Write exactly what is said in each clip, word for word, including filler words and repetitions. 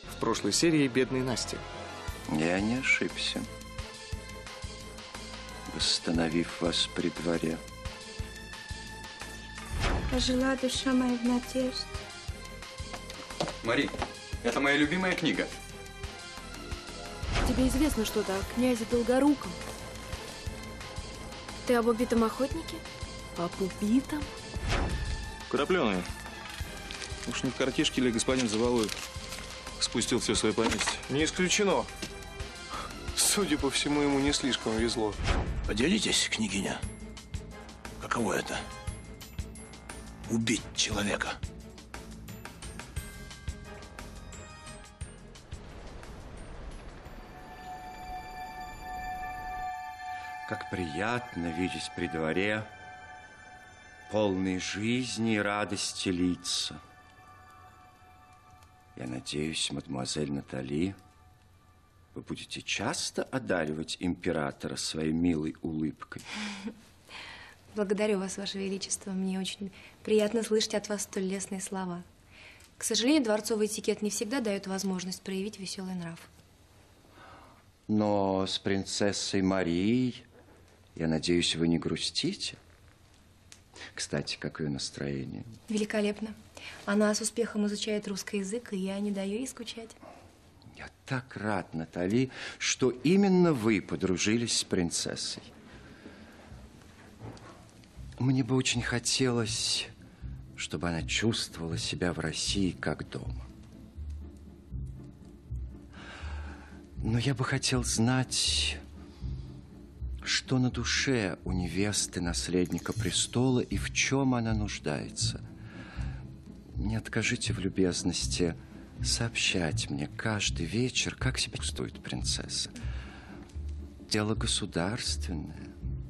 в прошлой серии «Бедной Насти». Я не ошибся, восстановив вас при дворе. Жила душа моя в надежде. Мари, это моя любимая книга. Тебе известно что-то о князе Долгоруком? Ты об убитом охотнике? Об убитом? Крапленый. Уж не в картишке ли господин Завалуев спустил все свое поместье? Не исключено. Судя по всему, ему не слишком везло. Поделитесь, княгиня. Каково это? Убить человека. Как приятно видеть при дворе полные жизни и радости лица. Я надеюсь, мадемуазель Натали, вы будете часто одаривать императора своей милой улыбкой. Благодарю вас, Ваше Величество. Мне очень приятно слышать от вас столь лестные слова. К сожалению, дворцовый этикет не всегда дает возможность проявить веселый нрав. Но с принцессой Марией, я надеюсь, вы не грустите? Кстати, как ее настроение? Великолепно. Она с успехом изучает русский язык, и я не даю ей скучать. Я так рад, Натали, что именно вы подружились с принцессой. Мне бы очень хотелось, чтобы она чувствовала себя в России как дома. Но я бы хотел знать, что на душе у невесты наследника престола и в чем она нуждается. Не откажите в любезности сообщать мне каждый вечер, как себя чувствует принцесса. Дело государственное.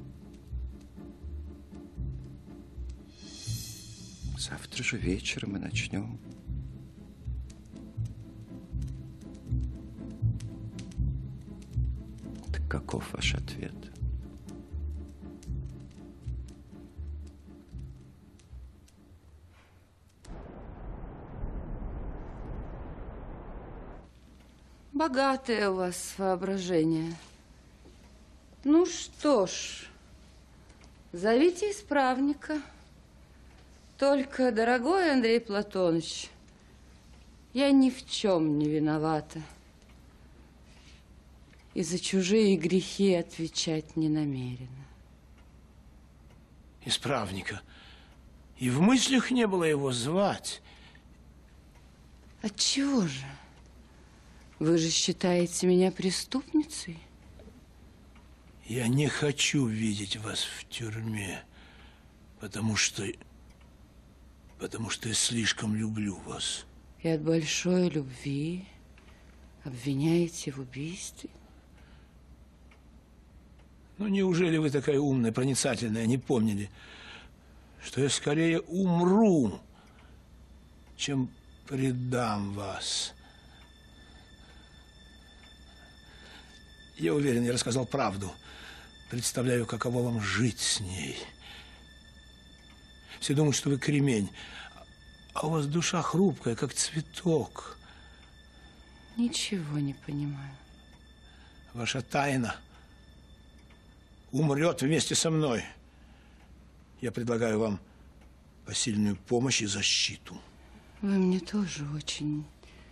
Завтра же вечером мы начнем. Так каков ваш ответ? Богатое у вас воображение. Ну что ж, зовите исправника. Только, дорогой Андрей Платоныч, я ни в чем не виновата. И за чужие грехи отвечать не намерена. Исправника. И в мыслях не было его звать. Отчего же? Вы же считаете меня преступницей? Я не хочу видеть вас в тюрьме, потому что... потому что я слишком люблю вас. И от большой любви обвиняете в убийстве? Ну, неужели вы такая умная, проницательная, не помнили, что я скорее умру, чем предам вас? Я уверен, я рассказал правду. Представляю, каково вам жить с ней. Все думают, что вы кремень, а у вас душа хрупкая, как цветок. Ничего не понимаю. Ваша тайна умрет вместе со мной. Я предлагаю вам посильную помощь и защиту. Вы мне тоже очень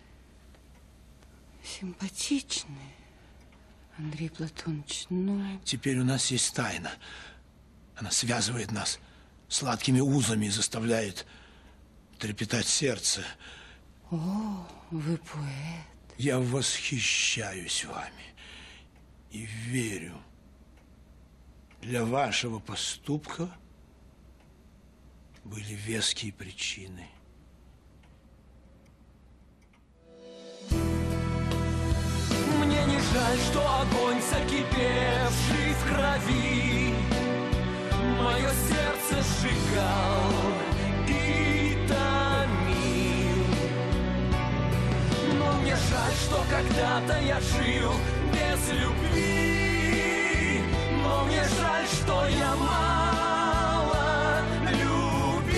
симпатичны, Андрей Платоныч, но... Теперь у нас есть тайна. Она связывает нас сладкими узами и заставляет трепетать сердце. О, вы поэт. Я восхищаюсь вами и верю, для вашего поступка были веские причины. Мне не жаль, что огонь, закипевший в крови, мое сердце сжигал и томил. Но мне жаль, что когда-то я жил без любви. Но мне жаль, что я мало любил.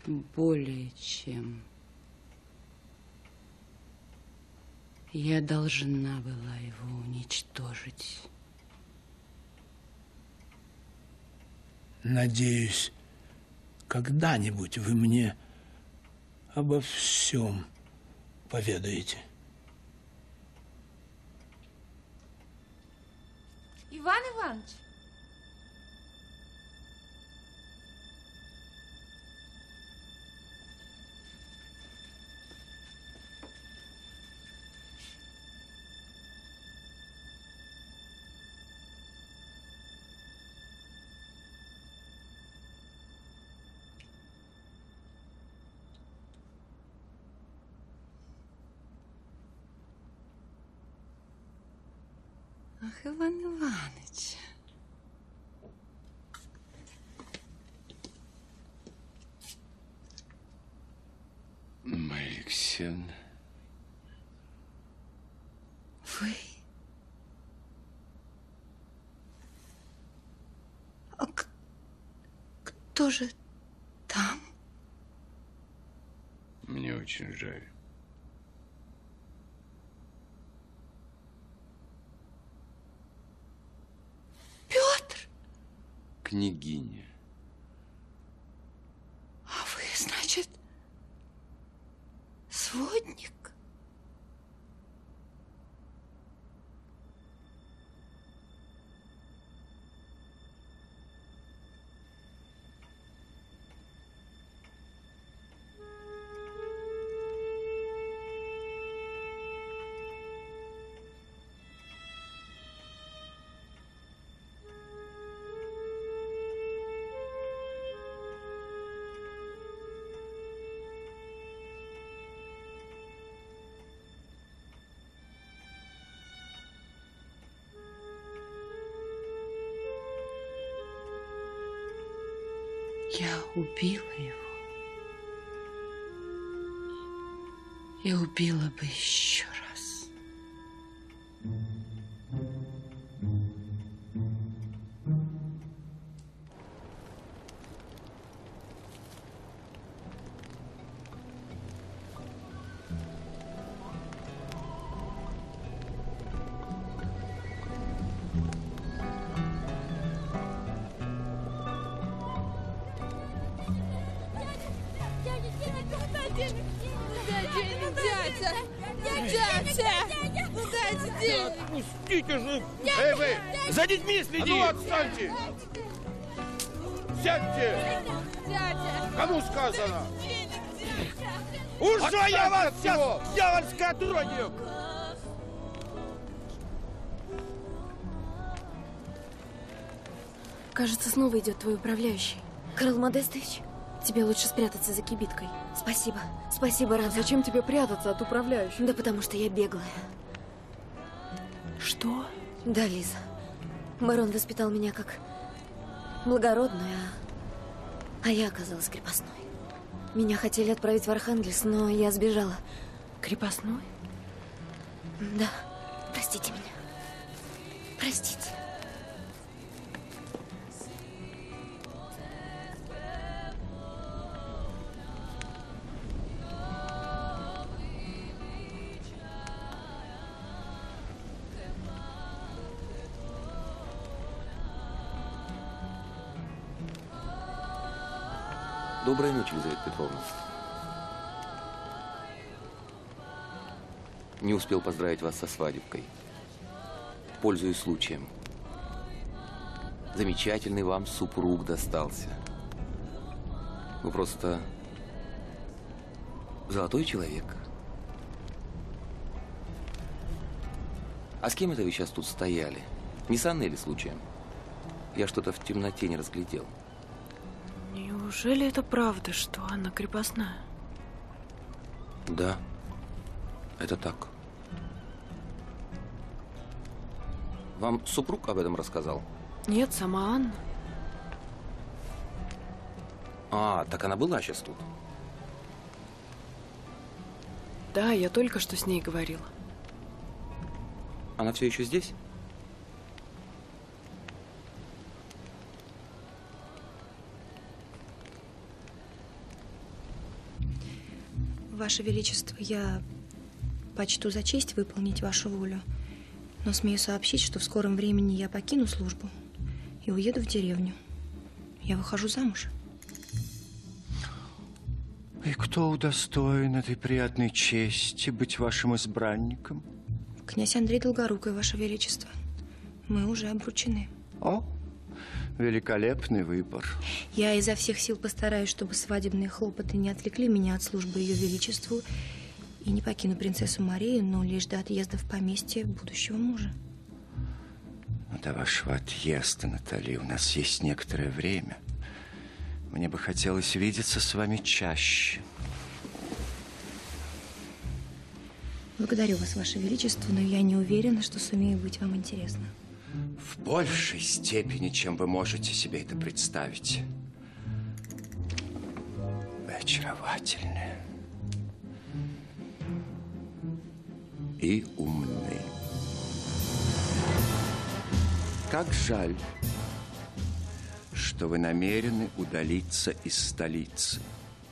более чем. Я должна была его уничтожить. Надеюсь, когда-нибудь вы мне обо всем поведаете. Иван Иванович! Ах, Иван Иванович. Марья Алексеевна. Вы? А кто же там? Мне очень жаль. Петр? Княгиня. А вы, значит, сводник? Я убила его. И убила бы еще раз. Отпустите же! Эй, вы! За детьми следи! А ну, отстаньте! Сядьте! Кому сказано? Уже я вас сейчас дьявольское отродье! Кажется, снова идет твой управляющий. Карл Модестович, тебе лучше спрятаться за кибиткой. Спасибо. Спасибо, Рада. Зачем тебе прятаться от управляющего? Да потому что я беглая. Что? Да, Лиза. Барон воспитал меня как благородную, а, а я оказалась крепостной. Меня хотели отправить в Архангельск, но я сбежала. Крепостной? Да. Простите меня. Простите. Доброй ночи, Елизавета Петровна. Не успел поздравить вас со свадебкой. Пользуясь случаем. Замечательный вам супруг достался. Вы просто золотой человек. А с кем это вы сейчас тут стояли? Не с Анной ли случаем? Я что-то в темноте не разглядел. Неужели это правда, что Анна крепостная? Да, это так. Вам супруг об этом рассказал? Нет, сама Анна. А, так она была сейчас тут. Да, я только что с ней говорила. Она все еще здесь? Ваше Величество, я почту за честь выполнить вашу волю, но смею сообщить, что в скором времени я покину службу и уеду в деревню. Я выхожу замуж. И кто удостоен этой приятной чести быть вашим избранником? Князь Андрей Долгорукий, Ваше Величество. Мы уже обручены. О, великолепный выбор. Я изо всех сил постараюсь, чтобы свадебные хлопоты не отвлекли меня от службы Ее Величеству, и не покину принцессу Марию, но лишь до отъезда в поместье будущего мужа. До вашего отъезда, Натали, у нас есть некоторое время. Мне бы хотелось видеться с вами чаще. Благодарю вас, Ваше Величество, но я не уверена, что сумею быть вам интересна. В большей степени, чем вы можете себе это представить. Вы очаровательны. И умны. Как жаль, что вы намерены удалиться из столицы.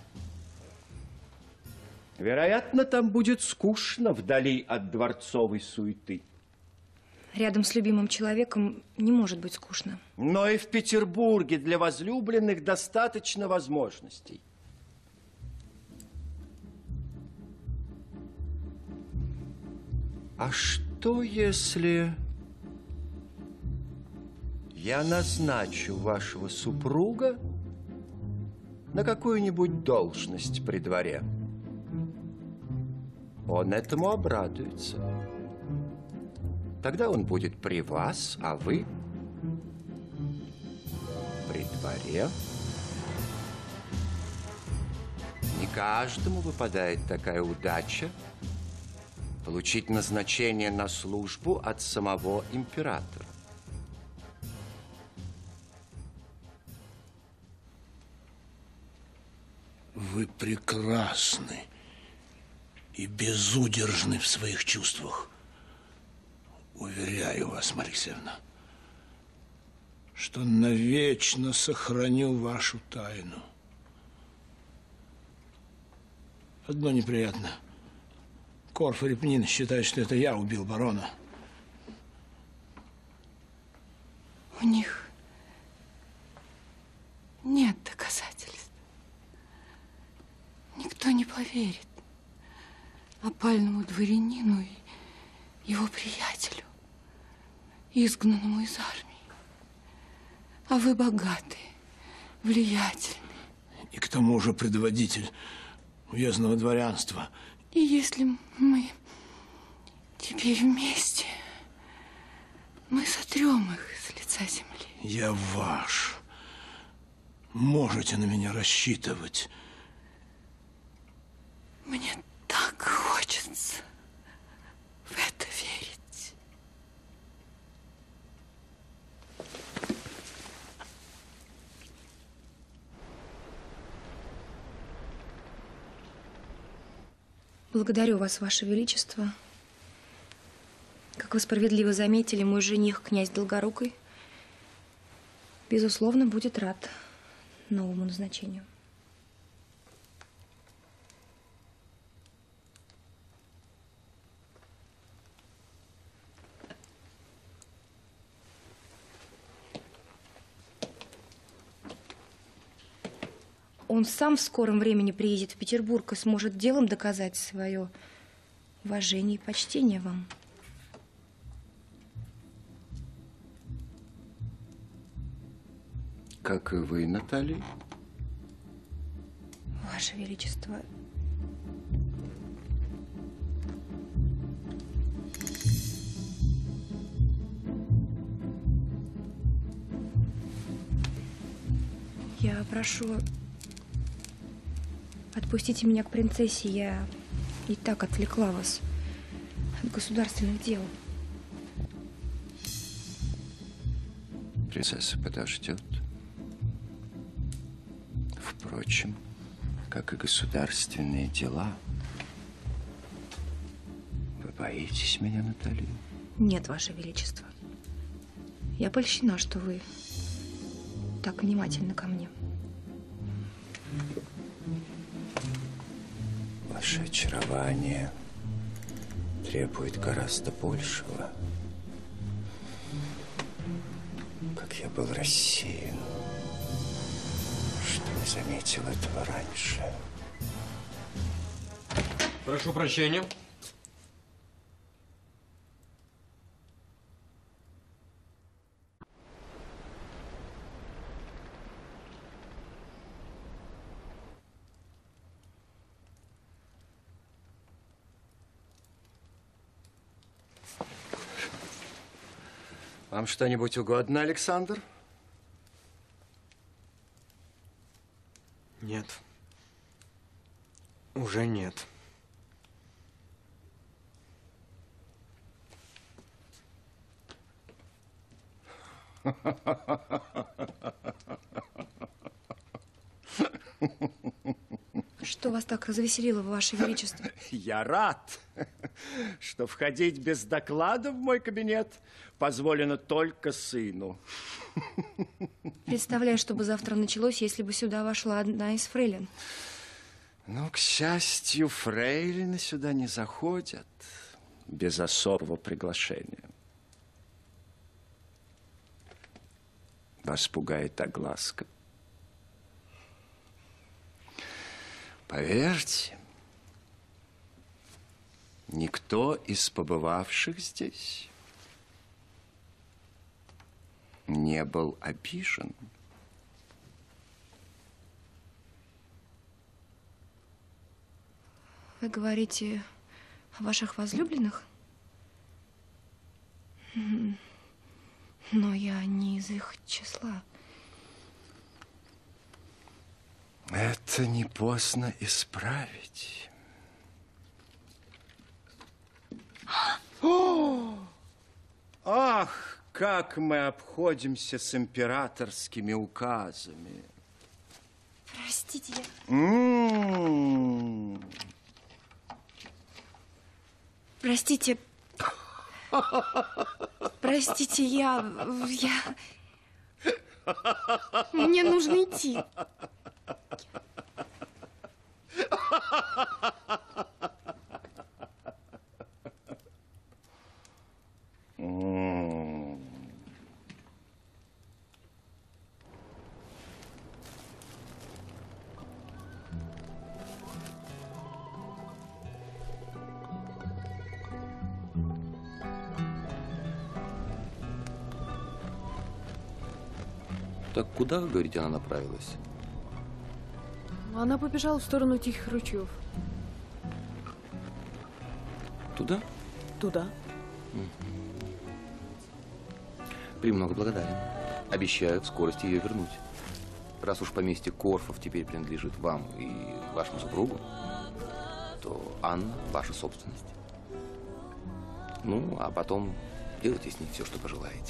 Вероятно, там будет скучно вдали от дворцовой суеты. Рядом с любимым человеком не может быть скучно. Но и в Петербурге для возлюбленных достаточно возможностей. А что, если я назначу вашего супруга на какую-нибудь должность при дворе? Он этому обрадуется. Тогда он будет при вас, а вы при дворе. Не каждому выпадает такая удача получить назначение на службу от самого императора. Вы прекрасны и безудержны в своих чувствах. Уверяю вас, Марья Алексеевна, что навечно сохраню вашу тайну. Одно неприятно. Корф и Репнин считают, что это я убил барона. У них нет доказательств. Никто не поверит опальному дворянину и его приятелю, изгнанному из армии. А вы богатые, влиятельные. И к тому же предводитель уездного дворянства. И если мы теперь вместе, мы сотрем их с лица земли. Я ваш. Можете на меня рассчитывать. Мне так хочется в это верить. Благодарю вас, Ваше Величество. Как вы справедливо заметили, мой жених, князь Долгорукий, безусловно, будет рад новому назначению. Он сам в скором времени приедет в Петербург и сможет делом доказать свое уважение и почтение вам. Как и вы, Наталья. Ваше Величество. Я прошу, отпустите меня к принцессе. Я и так отвлекла вас от государственных дел. Принцесса подождет. Впрочем, как и государственные дела. Вы боитесь меня, Наталья? Нет, Ваше Величество. Я польщена, что вы так внимательны ко мне. Ваше очарование требует гораздо большего. Как я был рассеян, что не заметил этого раньше. Прошу прощения. Вам что-нибудь угодно, Александр? Нет. Уже нет. Что вас так развеселило, Ваше Величество? Я рад, что входить без доклада в мой кабинет позволено только сыну. Представляю, что бы завтра началось, если бы сюда вошла одна из фрейлин. Ну, к счастью, фрейлины сюда не заходят без особого приглашения. Вас пугает огласка. Поверьте, никто из побывавших здесь не был обижен. Вы говорите о ваших возлюбленных? Но я не из их числа. Это не поздно исправить. О! Ах, как мы обходимся с императорскими указами. Простите, я... М-м-м. Простите. Простите, я... я... Мне нужно идти. М-м. Так куда, вы говорите, она направилась? Она побежала в сторону Тихих ручьев. Туда? Туда. Премного благодарен. Обещаю в скорости ее вернуть. Раз уж поместье Корфов теперь принадлежит вам и вашему супругу, то Анна ваша собственность. Ну, а потом делайте с ней все, что пожелаете.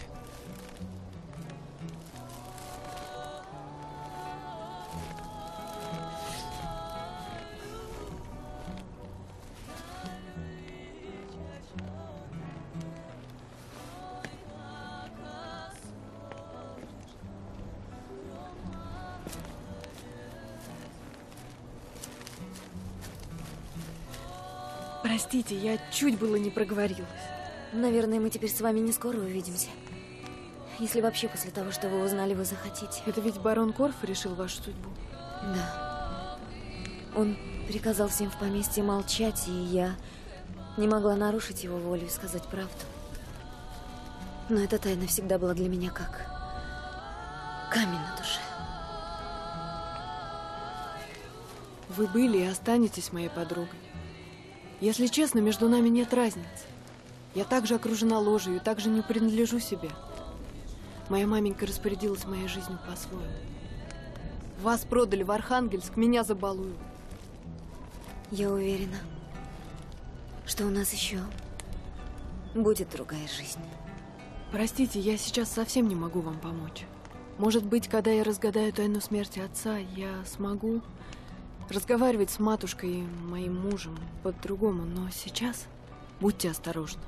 Простите, я чуть было не проговорилась. Наверное, мы теперь с вами не скоро увидимся. Если вообще после того, что вы узнали, вы захотите. Это ведь барон Корф решил вашу судьбу? Да. Он приказал всем в поместье молчать, и я не могла нарушить его волю и сказать правду. Но эта тайна всегда была для меня как камень на душе. Вы были и останетесь моей подругой. Если честно, между нами нет разницы. Я также окружена ложью и также не принадлежу себе. Моя маменька распорядилась моей жизнью по-своему. Вас продали в Архангельск, меня забалуют. Я уверена, что у нас еще будет другая жизнь. Простите, я сейчас совсем не могу вам помочь. Может быть, когда я разгадаю тайну смерти отца, я смогу разговаривать с матушкой и моим мужем по-другому, но сейчас будьте осторожны.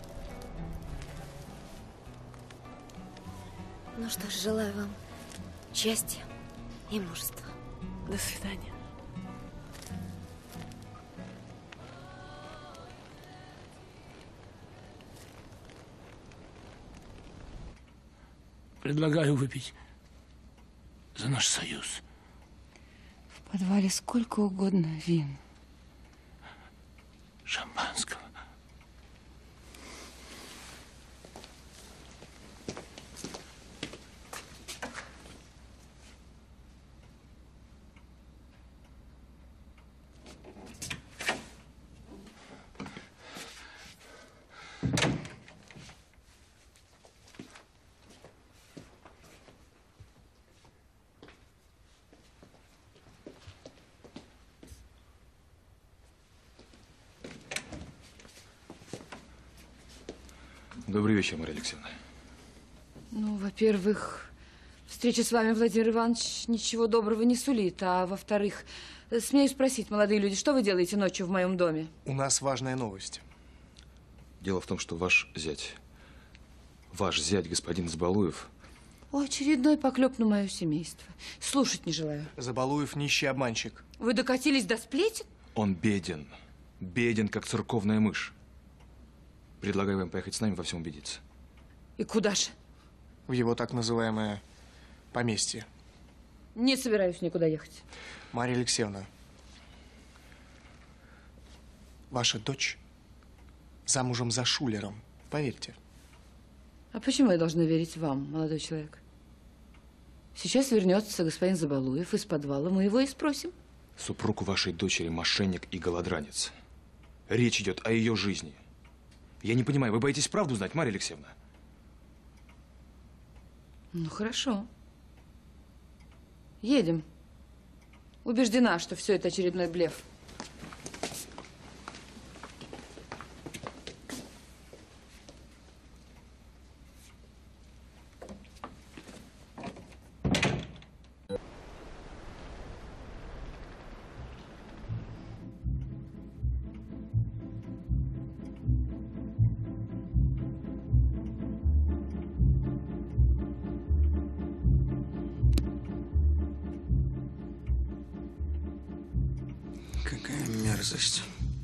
Ну что ж, желаю вам счастья и мужества. До свидания. Предлагаю выпить за наш союз. В подвале сколько угодно вин. Шампанского. Добрый вечер, Мария Алексеевна. Ну, во-первых, встреча с вами, Владимир Иванович, ничего доброго не сулит. А во-вторых, смею спросить, молодые люди, что вы делаете ночью в моем доме? У нас важная новость. Дело в том, что ваш зять, ваш зять, господин Забалуев… О, очередной поклеп на мое семейство. Слушать не желаю. Забалуев нищий обманщик. Вы докатились до сплетен? Он беден. Беден, как церковная мышь. Предлагаю вам поехать с нами во всем убедиться. И куда же? В его так называемое поместье. Не собираюсь никуда ехать. Мария Алексеевна, ваша дочь замужем за Шулером, поверьте. А почему я должна верить вам, молодой человек? Сейчас вернется господин Забалуев из подвала, мы его и спросим. Супруг вашей дочери мошенник и голодранец. Речь идет о ее жизни. Я не понимаю, вы боитесь правду знать, Мария Алексеевна? Ну, хорошо. Едем. Убеждена, что все это очередной блеф. Какая мерзость.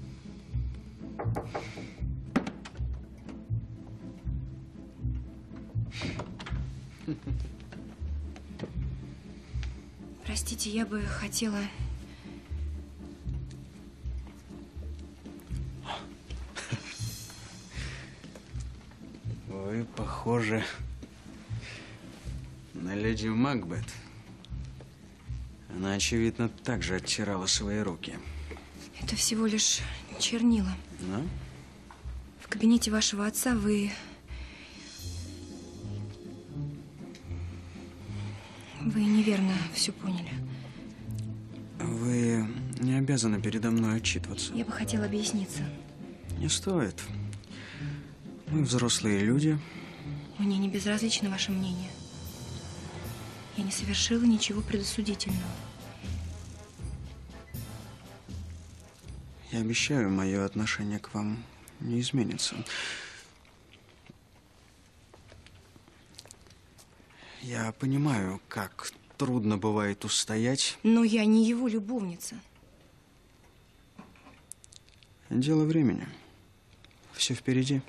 Простите, я бы хотела… Вы похожи на леди Макбет. Она, очевидно, также оттирала свои руки. Это всего лишь чернила. Ну? В кабинете вашего отца вы… Вы неверно все поняли. Вы не обязаны передо мной отчитываться. Я бы хотела объясниться. Не стоит. Мы взрослые люди. Мне не безразлично ваше мнение. Я не совершила ничего предосудительного. Я обещаю, мое отношение к вам не изменится. Я понимаю, как трудно бывает устоять. Но я не его любовница. Дело времени. Все впереди.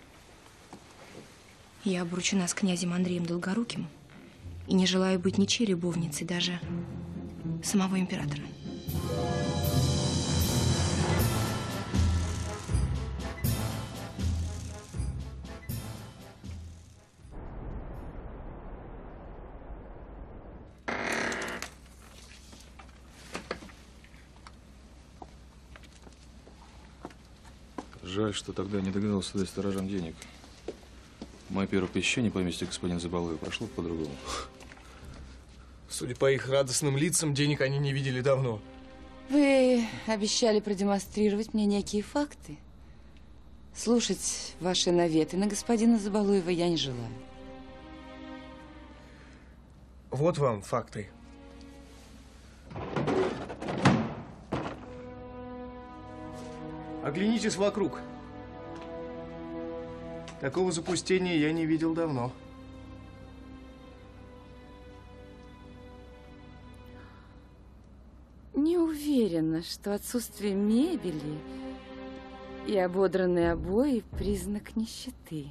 Я обручена с князем Андреем Долгоруким и не желаю быть ничьей любовницей, даже самого императора. Жаль, что тогда не догадался дать сторожам денег. Мое первое посещение поместья господин Забалуев прошло по-другому. Судя по их радостным лицам, денег они не видели давно. Вы обещали продемонстрировать мне некие факты. Слушать ваши наветы на господина Забалуева я не желаю. Вот вам факты. Оглянитесь вокруг. Такого запустения я не видел давно. уверена, что отсутствие мебели и ободранные обои – признак нищеты.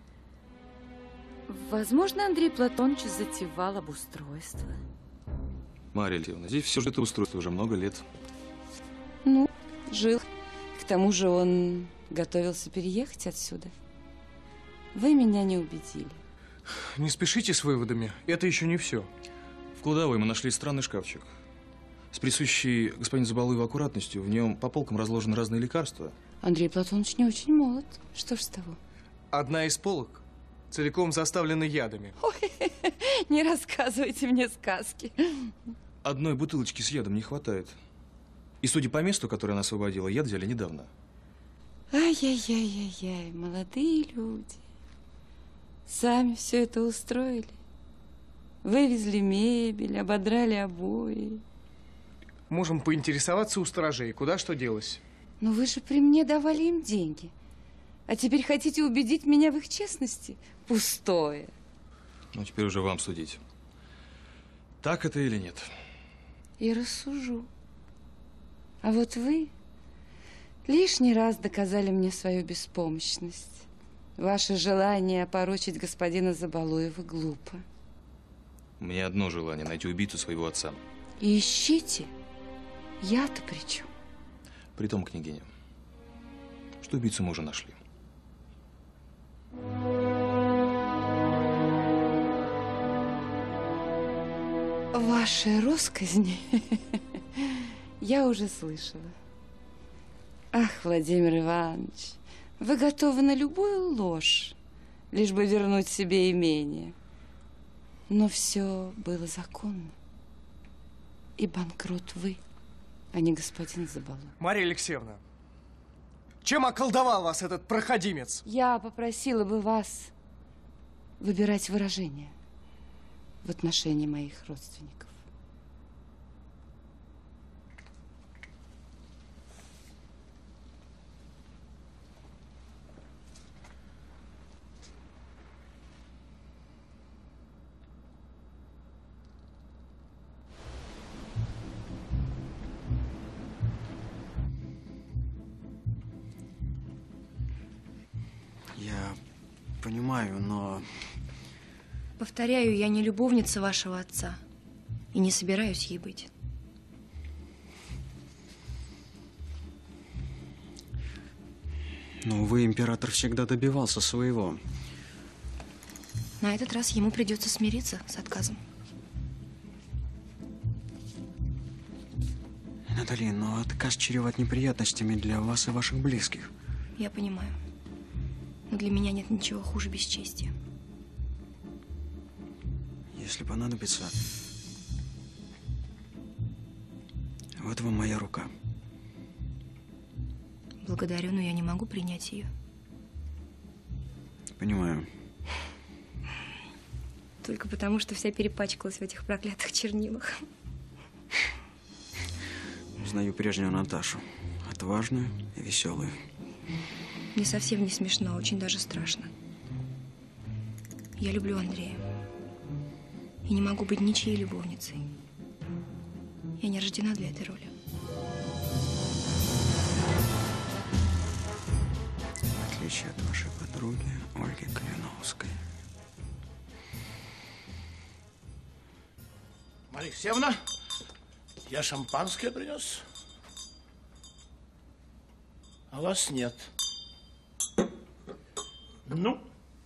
Возможно, Андрей Платонович затевал обустройство. Марья Алексеевна, здесь все это устройство уже много лет. Ну, жил. К тому же он готовился переехать отсюда. Вы меня не убедили. Не спешите с выводами, это еще не все. В кладовой мы нашли странный шкафчик. С присущей господину Забалуеву аккуратностью в нем по полкам разложены разные лекарства. Андрей Платонович не очень молод. Что ж с того? Одна из полок целиком заставлена ядами. Ой, не рассказывайте мне сказки. Одной бутылочки с ядом не хватает. И судя по месту, которое она освободила, яд взяли недавно. Ай-яй-яй-яй-яй, молодые люди. Сами все это устроили. Вывезли мебель, ободрали обои. Можем поинтересоваться у сторожей, куда что делось. Но вы же при мне давали им деньги. А теперь хотите убедить меня в их честности? Пустое. Ну, теперь уже вам судить. Так это или нет? И рассужу. А вот вы лишний раз доказали мне свою беспомощность. Ваше желание опорочить господина Забалуева глупо. У меня одно желание – найти убийцу своего отца. И ищите. Я-то при чем? Притом, княгиня, что убийцу мы уже нашли. Ваши россказни я уже слышала. Ах, Владимир Иванович, вы готовы на любую ложь, лишь бы вернуть себе имение. Но все было законно. И банкрот вы, а не господин Забалуев. Марья Алексеевна, чем околдовал вас этот проходимец? Я попросила бы вас выбирать выражения в отношении моих родственников. Я понимаю, но... Повторяю, я не любовница вашего отца и не собираюсь ей быть. Но, увы, император всегда добивался своего. На этот раз ему придется смириться с отказом. Натали, но отказ чреват неприятностями для вас и ваших близких. Я понимаю. Но для меня нет ничего хуже бесчестия. Если понадобится, вот вам моя рука. Благодарю, но я не могу принять ее. Понимаю. Только потому, что вся перепачкалась в этих проклятых чернилах. Узнаю прежнюю Наташу. Отважную и веселую. Мне совсем не смешно, а очень даже страшно. Я люблю Андрея. И не могу быть ничьей любовницей. Я не рождена для этой роли. В отличие от вашей подруги Ольги Калиновской. Марья Алексеевна, я шампанское принес. А вас нет. Ну,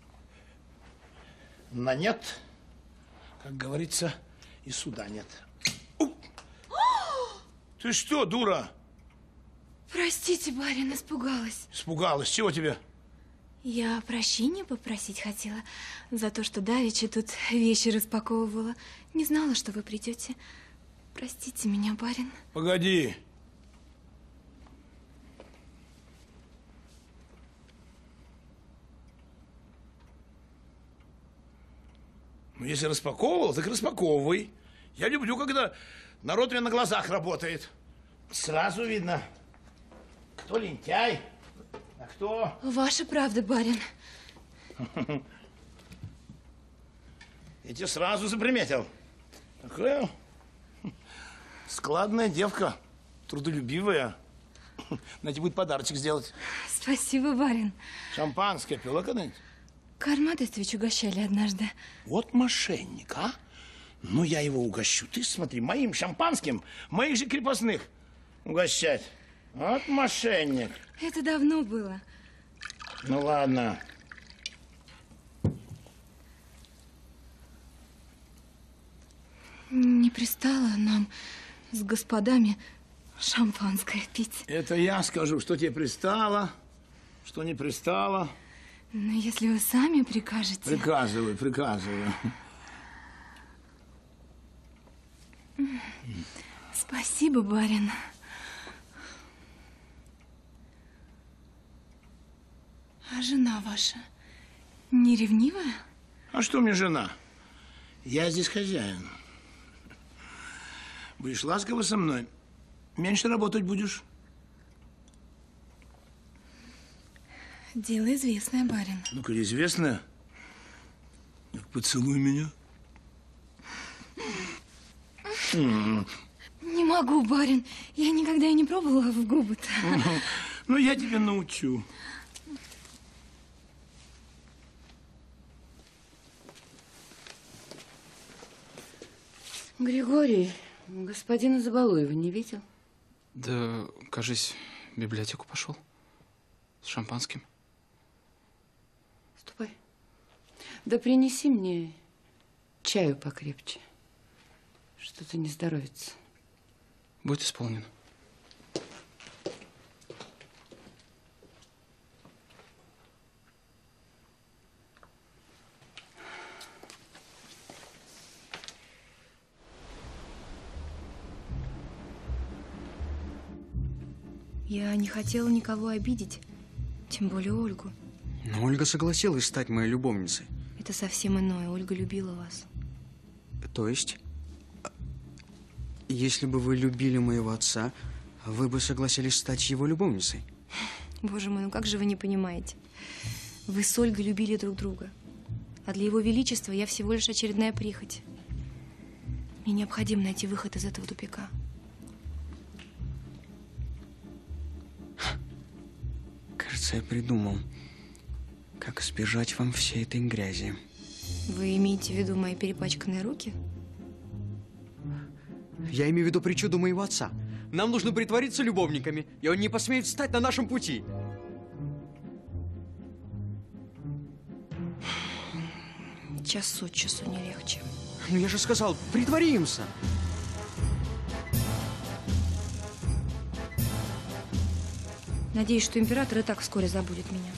на нет, как говорится, и суда нет. Ты что, дура? Простите, барин, испугалась. Испугалась. Чего тебе? Я прощения попросить хотела за то, что давеча тут вещи распаковывала. Не знала, что вы придете. Простите меня, барин. Погоди. Ну, если распаковывал, так распаковывай. Я люблю, когда народ мне на глазах работает. Сразу видно, кто лентяй, а кто... Ваша правда, барин. Я тебя сразу заприметил. Такая складная девка. трудолюбивая. Надо будет подарочек сделать. Спасибо, барин. Шампанское пила когда-нибудь? Карл Модестович угощали однажды. Вот мошенник, а? Ну, я его угощу. Ты смотри, моим шампанским, моих же крепостных угощать. Вот мошенник. Это давно было. Ну, ладно. Не пристало нам с господами шампанское пить. Это я скажу, что тебе пристало, что не пристало. Но если вы сами прикажете... Приказывай, приказывай. Спасибо, барин. А жена ваша не ревнивая? А что мне жена? Я здесь хозяин. Будешь ласково со мной, меньше работать будешь. Дело известное, барин. Ну-ка, известное. Поцелуй меня. Не могу, барин. Я никогда и не пробовала в губы-то. Ну, я тебя научу. Григорий, господина Забалуева не видел? Да, кажись, в библиотеку пошел. С шампанским. Ступай. Да принеси мне чаю покрепче. Что-то не здоровится. Будет исполнено. Я не хотела никого обидеть, тем более Ольгу. Но Ольга согласилась стать моей любовницей. Это совсем иное. Ольга любила вас. То есть, если бы вы любили моего отца, вы бы согласились стать его любовницей? Боже мой, ну как же вы не понимаете? Вы с Ольгой любили друг друга. А для его величества я всего лишь очередная прихоть. Мне необходимо найти выход из этого тупика. Кажется, я придумал, как избежать вам всей этой грязи. Вы имеете в виду мои перепачканные руки? Я имею в виду причуду моего отца. Нам нужно притвориться любовниками, и он не посмеет встать на нашем пути. Час от часу не легче. Ну, я же сказал, притворимся. Надеюсь, что император и так вскоре забудет меня.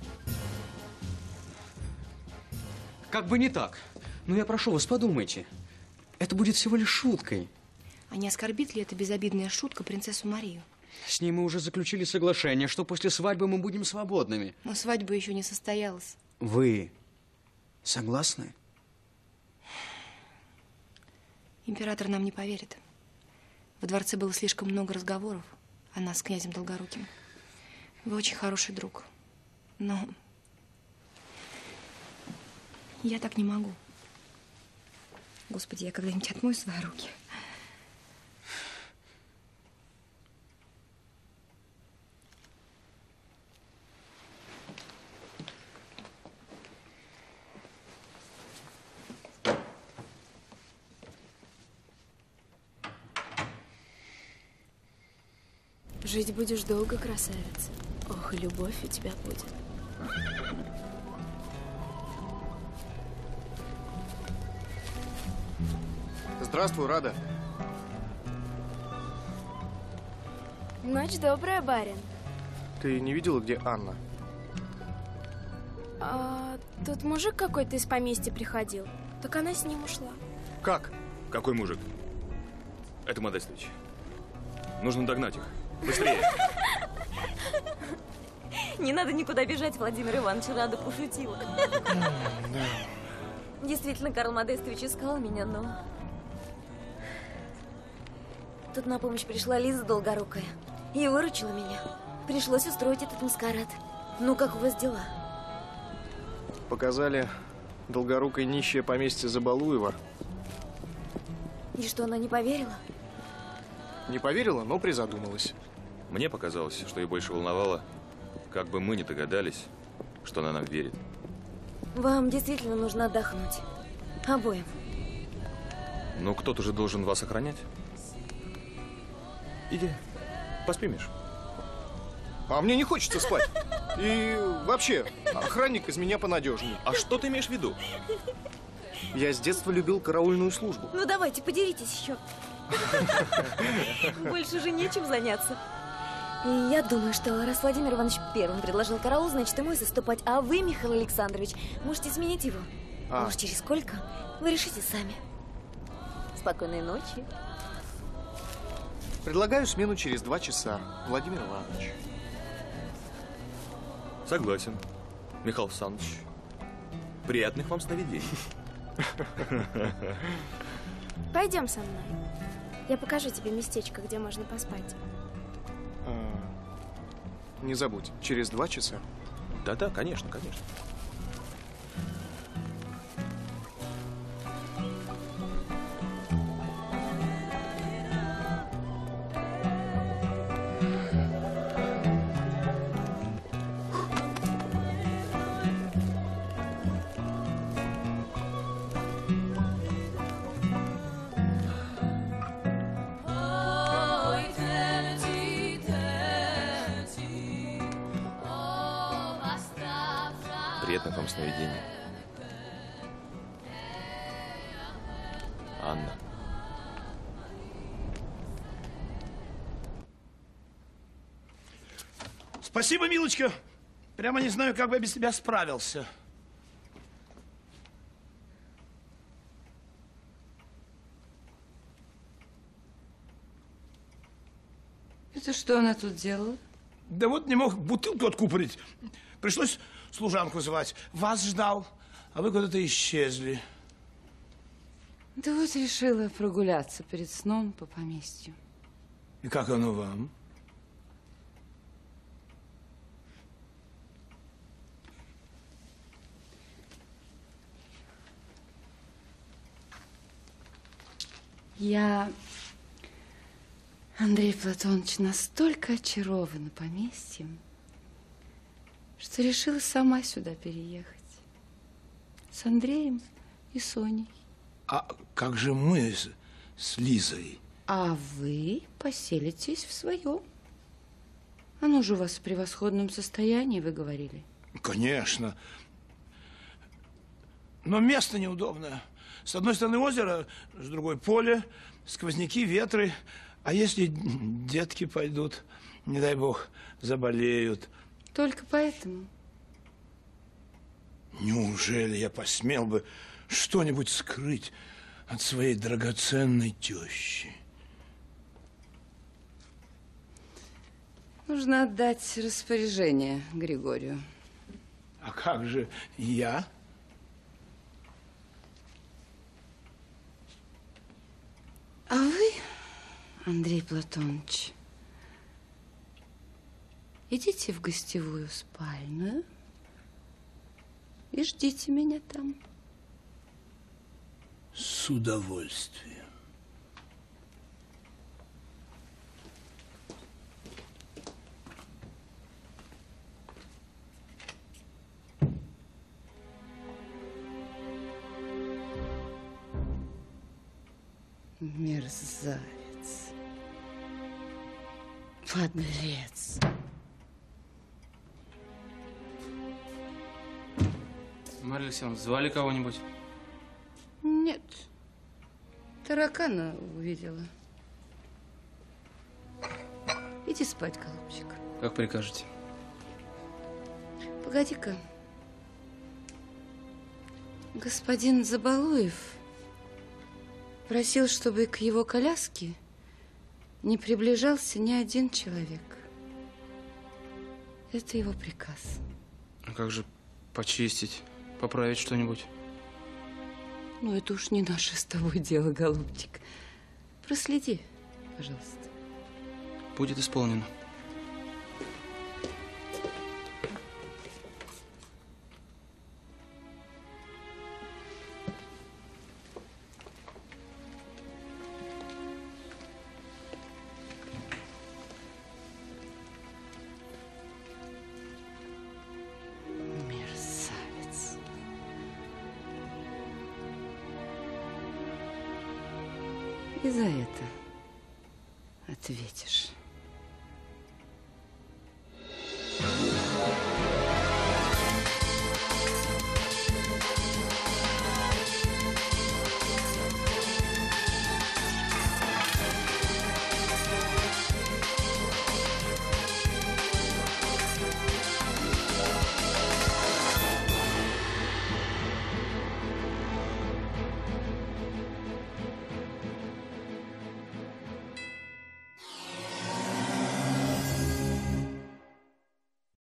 Как бы не так. Но я прошу вас, подумайте. Это будет всего лишь шуткой. А не оскорбит ли эта безобидная шутка принцессу Марию? С ней мы уже заключили соглашение, что после свадьбы мы будем свободными. Но свадьба еще не состоялась. Вы согласны? Император нам не поверит. Во дворце было слишком много разговоров о нас с князем Долгоруким. Вы очень хороший друг. Но я так не могу. Господи, я когда-нибудь отмою свои руки? Жить будешь долго, красавица. Ох, и любовь у тебя будет. Здравствуй, Рада. Ночь добрая, барин. Ты не видела, где Анна? А, тут мужик какой-то из поместья приходил. Так она с ним ушла. Как? Какой мужик? Это Модестович. Нужно догнать их. Быстрее. Не надо никуда бежать, Владимир Иванович, Рада пошутила. Действительно, Карл Модестович искал меня, но... Тут на помощь пришла Лиза Долгорукая и выручила меня. Пришлось устроить этот маскарад. Ну, как у вас дела? Показали Долгорукой нищее поместье Забалуева. И что, она не поверила? Не поверила, но призадумалась. Мне показалось, что ее больше волновало, как бы мы не догадались, что она нам верит. Вам действительно нужно отдохнуть. Обоим. Ну, кто-то же должен вас охранять. Иди, поспи, Миш. А мне не хочется спать. И вообще, охранник из меня понадежнее. А что ты имеешь в виду? Я с детства любил караульную службу. Ну давайте, подеритесь еще. Больше же нечем заняться. И я думаю, что раз Владимир Иванович первым предложил караул, значит, ему и заступать. А вы, Михаил Александрович, можете сменить его. А. А уж через сколько, вы решите сами. Спокойной ночи. Предлагаю смену через два часа, Владимир Иванович. Согласен, Михаил Александрович. Приятных вам сновидений. Пойдем со мной. Я покажу тебе местечко, где можно поспать. А, не забудь, через два часа. Да-да, конечно, конечно. Приятных вам сновидений. Анна. Спасибо, милочка. Прямо не знаю, как бы я без тебя справился. Это что она тут делала? Да вот не мог бутылку откупорить. Пришлось служанку звать. Вас ждал, а вы куда-то исчезли. Да вот решила прогуляться перед сном по поместью. И как оно вам? Я, Андрей Платонович, настолько очарована поместьем, что решила сама сюда переехать. С Андреем и Соней. А как же мы с, с Лизой? А вы поселитесь в своем. Оно же у вас в превосходном состоянии, вы говорили. Конечно. Но место неудобное. С одной стороны озеро, с другой поле, сквозняки, ветры. А если детки пойдут, не дай бог, заболеют? Только поэтому? Неужели я посмел бы что-нибудь скрыть от своей драгоценной тещи? Нужно отдать распоряжение Григорию. А как же я? А вы, Андрей Платонович, идите в гостевую спальню и ждите меня там. С удовольствием. Мерзавец. Подлец. Марья Алексеевна, звали кого-нибудь? Нет. Таракана увидела. Иди спать, голубчик. Как прикажете. Погоди-ка. Господин Забалуев просил, чтобы к его коляске не приближался ни один человек. Это его приказ. А как же почистить, поправить что-нибудь? Ну, это уж не наше с тобой дело, голубчик. Проследи, пожалуйста. Будет исполнено. И за это ответишь.